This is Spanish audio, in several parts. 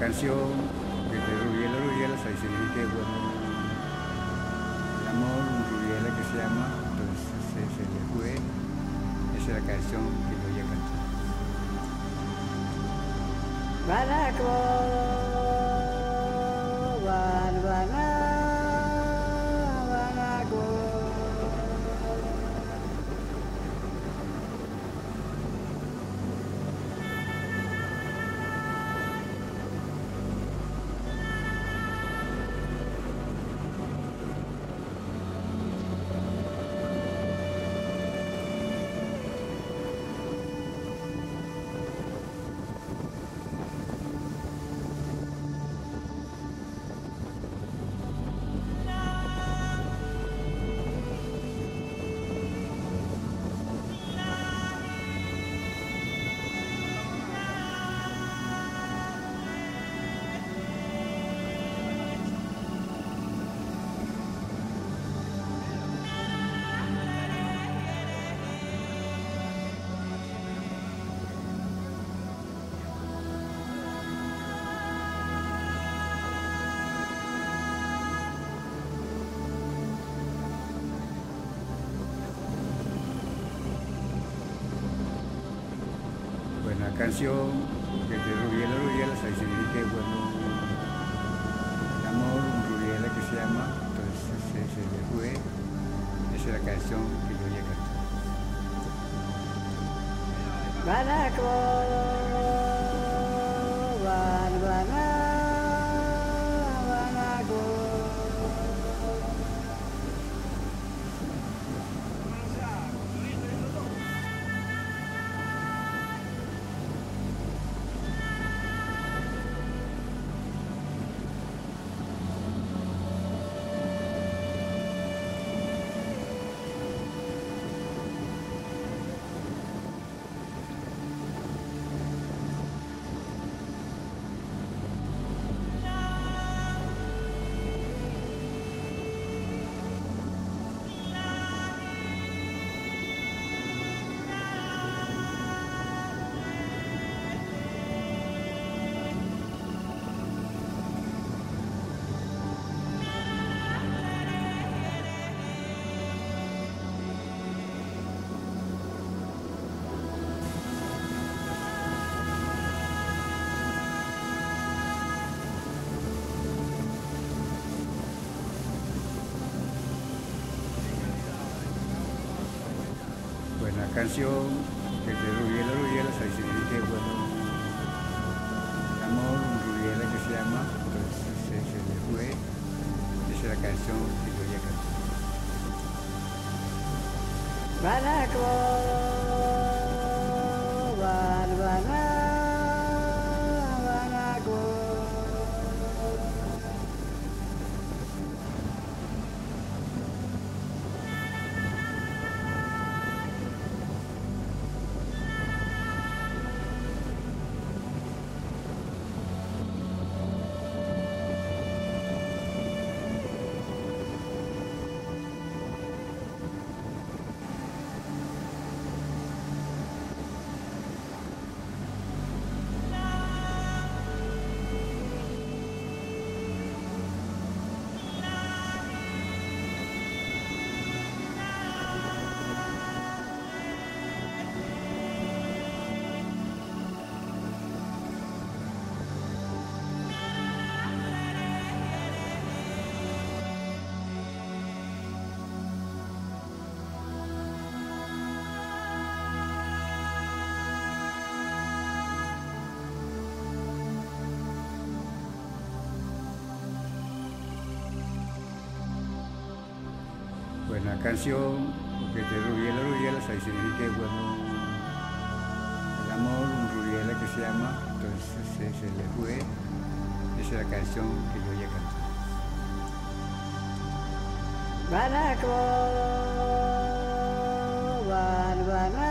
canción que te Rubiela, Rubiela, ahí se dice que bueno, el amor, un Rubiela que se llama, entonces se le fue, esa es la canción que yo ya canté. Banaco, banaco. Buena canción que te Rubiela, Rubiela, ahí se dice que bueno, el amor, un Rubiela que se llama, entonces se le fue, esa es la canción que yo ya canté. Banaco, banaco. Buena canción que te Rubiela, Rubiela, ahí se dice que bueno, el amor, un Rubiela que se llama, entonces se le fue, esa es la canción que yo ya canté. Banaco, banaco. Buena canción que te Rubiela, Rubiela, ahí se dice que bueno, el amor, un Rubiela que se llama, entonces se le fue, esa es la canción que yo ya canté. Banaco, banaco.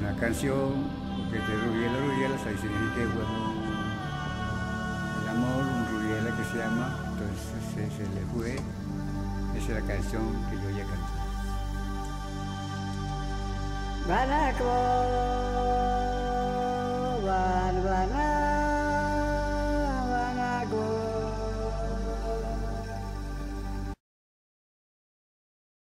la canción, porque te Rubiela, ahí significa, bueno, el amor, un Rubiela que se llama, entonces se le fue, esa es la canción que yo ya canté. Banako.